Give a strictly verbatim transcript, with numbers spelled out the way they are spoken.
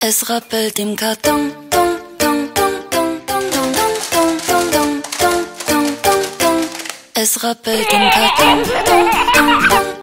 Es rappelt im Karton. Dum, dum, dum, dum, dum, dum, dum, dum, dum, dum, dum, dum, dum. Es rappelt im Karton. Dum, dum, dum.